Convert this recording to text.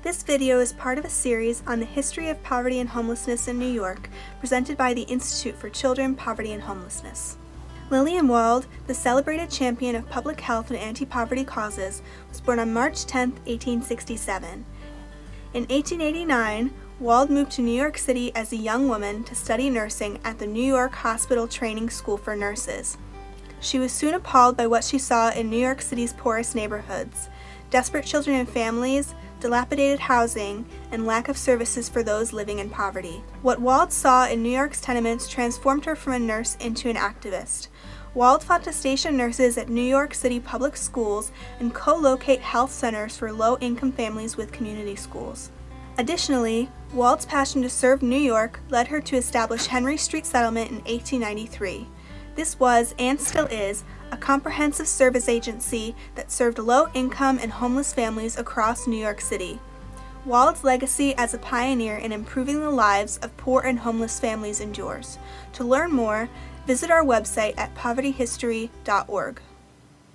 This video is part of a series on the history of poverty and homelessness in New York, presented by the Institute for Children, Poverty and Homelessness. Lillian Wald, the celebrated champion of public health and anti-poverty causes, was born on March 10, 1867. In 1889, Wald moved to New York City as a young woman to study nursing at the New York Hospital Training School for Nurses. She was soon appalled by what she saw in New York City's poorest neighborhoods: desperate children and families, dilapidated housing, and lack of services for those living in poverty. What Wald saw in New York's tenements transformed her from a nurse into an activist. Wald fought to station nurses at New York City public schools and co-locate health centers for low-income families with community schools. Additionally, Wald's passion to serve New York led her to establish Henry Street Settlement in 1893. This was, and still is, a comprehensive service agency that served low-income and homeless families across New York City. Wald's legacy as a pioneer in improving the lives of poor and homeless families endures. To learn more, visit our website at povertyhistory.org.